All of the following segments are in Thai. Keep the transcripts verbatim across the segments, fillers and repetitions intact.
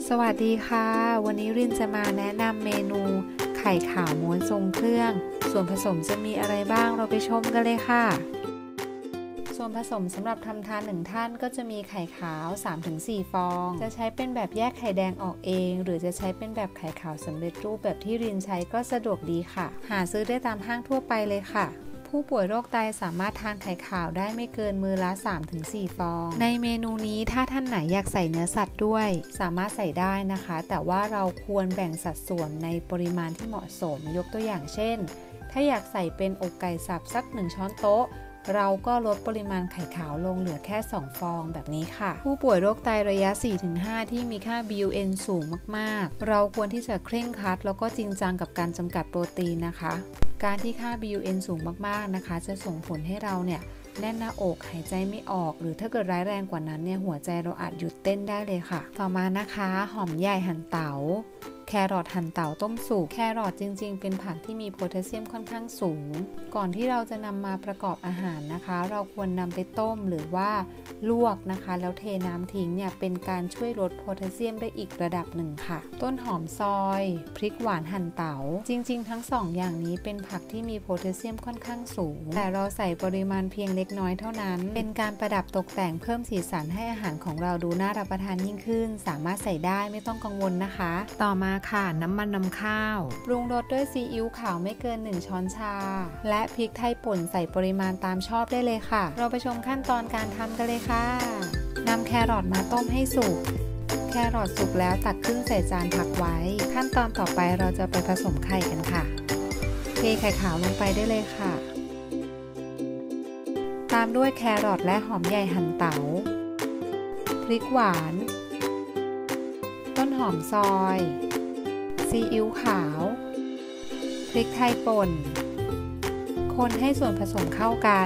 สวัสดีค่ะวันนี้รินจะมาแนะนำเมนูไข่ขาวม้วนทรงเครื่องส่วนผสมจะมีอะไรบ้างเราไปชมกันเลยค่ะส่วนผสมสำหรับทำทานหนึ่งท่านก็จะมีไข่ขาว สามถึงสี่ ฟองจะใช้เป็นแบบแยกไข่แดงออกเองหรือจะใช้เป็นแบบไข่ขาวสำเร็จรูปแบบที่รินใช้ก็สะดวกดีค่ะหาซื้อได้ตามห้างทั่วไปเลยค่ะผู้ป่วยโรคไตสามารถทานไข่ขาวได้ไม่เกินมื้อละ สามถึงสี่ ฟองในเมนูนี้ถ้าท่านไหนอยากใส่เนื้อสัตว์ด้วยสามารถใส่ได้นะคะแต่ว่าเราควรแบ่งสัดส่วนในปริมาณที่เหมาะสมยกตัวอย่างเช่นถ้าอยากใส่เป็นอกไก่สับสักหนึ่งช้อนโต๊ะเราก็ลดปริมาณไข่ขาวลงเหลือแค่สองฟองแบบนี้ค่ะผู้ป่วยโรคไตระยะ สี่ถึงห้า ที่มีค่า บี ยู เอ็น สูงมากๆเราควรที่จะเคร่งครัดแล้วก็จริงจังกับการจำกัดโปรตีนนะคะการที่ค่า บี ยู เอ็น สูงมากๆนะคะจะส่งผลให้เราเนี่ยแน่นหน้าอกหายใจไม่ออกหรือถ้าเกิดร้ายแรงกว่านั้นเนี่ยหัวใจเราอาจหยุดเต้นได้เลยค่ะต่อมานะคะหอมใหญ่หั่นเต๋าแครอทหั่นเต๋าต้มสุกแครอทจริงๆเป็นผักที่มีโพแทสเซียมค่อนข้างสูงก่อนที่เราจะนำมาประกอบอาหารนะคะเราควรนำไปต้มหรือว่าลวกนะคะแล้วเทน้ำทิ้งเนี่ยเป็นการช่วยลดโพแทสเซียมได้อีกระดับหนึ่งค่ะต้นหอมซอยพริกหวานหั่นเต๋าจริงๆทั้งสองอย่างนี้เป็นผักที่มีโพแทสเซียมค่อนข้างสูงแต่เราใส่ปริมาณเพียงเล็กน้อยเท่านั้นเป็นการประดับตกแต่งเพิ่มสีสันให้อาหารของเราดูน่ารับประทานยิ่งขึ้นสามารถใส่ได้ไม่ต้องกังวลนะคะต่อมาค่ะน้ำมันนำข้าวปรุงรสด้วยซีอิ๊วขาวไม่เกินหนึ่งช้อนชาและพริกไทยป่นใส่ปริมาณตามชอบได้เลยค่ะเราไปชมขั้นตอนการทำกันเลยค่ะนำแครอทมาต้มให้สุกแครอทสุกแล้วตักขึ้นใส่จานพักไว้ขั้นตอนต่อไปเราจะไปผสมไข่กันค่ะเทไข่ขาวลงไปได้เลยค่ะตามด้วยแครอทและหอมใหญ่หั่นเต๋าพริกหวานต้นหอมซอยซีอิ๊วขาวพริกไทยป่นคนให้ส่วนผสมเข้ากัน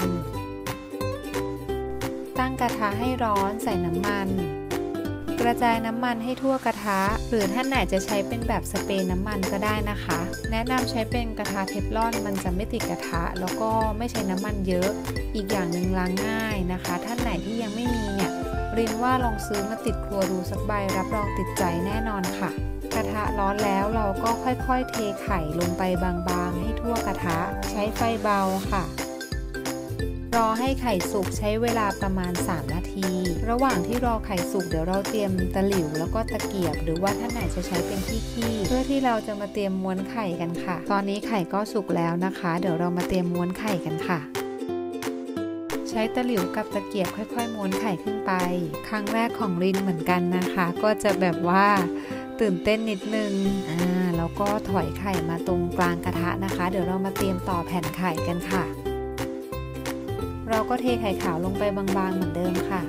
ตั้งกระทะให้ร้อนใส่น้ำมันกระจายน้ำมันให้ทั่วกระทะหรือท่านไหนจะใช้เป็นแบบสเปรย์น้ำมันก็ได้นะคะแนะนำใช้เป็นกระทะเทฟลอนมันจะไม่ติดกระทะแล้วก็ไม่ใช้น้ำมันเยอะอีกอย่างหนึ่งล้างง่ายนะคะท่านไหนที่ยังไม่มีเนี่ยรินว่าลองซื้อมาติดครัวดูสักใบรับรองติดใจแน่นอนค่ะกระทะร้อนแล้วเราก็ค่อยๆเทไข่ลงไปบางๆให้ทั่วกระทะใช้ไฟเบาค่ะรอให้ไข่สุกใช้เวลาประมาณสามนาทีระหว่างที่รอไข่สุกเดี๋ยวเราเตรียมตะหลิวแล้วก็ตะเกียบหรือว่าท่านไหนจะใช้เป็นที่คีบเพื่อที่เราจะมาเตรียมม้วนไข่กันค่ะตอนนี้ไข่ก็สุกแล้วนะคะเดี๋ยวเรามาเตรียมม้วนไข่กันค่ะใช้ตะหลิวกับตะเกียบค่อยๆม้วนไข่ขึ้นไปครั้งแรกของรินเหมือนกันนะคะก็จะแบบว่าตื่นเต้นนิดนึงอ่าแล้วก็ถอยไข่มาตรงกลางกระทะนะคะเดี๋ยวเรามาเตรียมต่อแผ่นไข่กันค่ะเราก็เทไข่ขาวลงไปบางๆเหมือนเดิมค่ะ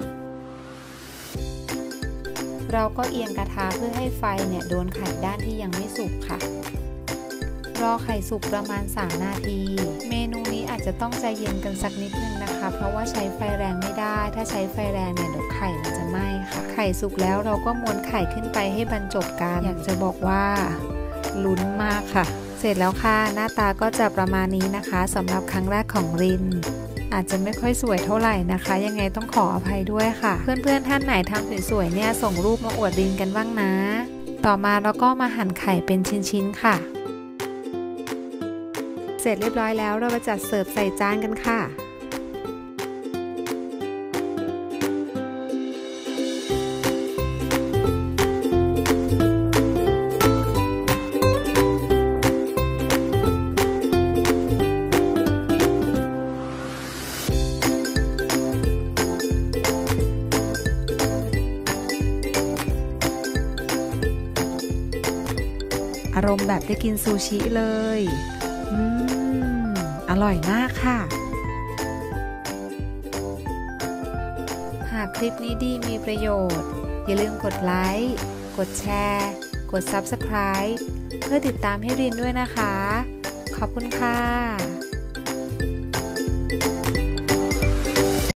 เราก็เอียงกระทะเพื่อให้ไฟเนี่ยโดนไข่ด้านที่ยังไม่สุกค่ะรอไข่สุกประมาณสามนาทีเมนูนี้อาจจะต้องใจเย็นกันสักนิดนึงนะคะเพราะว่าใช้ไฟแรงไม่ได้ถ้าใช้ไฟแรงเนี่ยเดี๋ยวไข่มันจะไหม้ค่ะไข่สุกแล้วเราก็ม้วนไข่ขึ้นไปให้บรรจบกันอยากจะบอกว่าลุ้นมากค่ะเสร็จแล้วค่ะหน้าตาก็จะประมาณนี้นะคะสำหรับครั้งแรกของรินอาจจะไม่ค่อยสวยเท่าไหร่นะคะยังไงต้องขออภัยด้วยค่ะเพื่อนๆท่านไหนทำสวยๆเนี่ยส่งรูปมาอวดรินกันบ้างนะต่อมาเราก็มาหั่นไข่เป็นชิ้นๆค่ะเสร็จเรียบร้อยแล้วเรามาจัดเสิร์ฟใส่จานกันค่ะอารมณ์แบบได้กินซูชิเลยอืมอร่อยมากค่ะหากคลิปนี้ดีมีประโยชน์อย่าลืมกดไลค์กดแชร์กด ซับสไครบ์ เพื่อติดตามให้รินด้วยนะคะขอบคุณค่ะ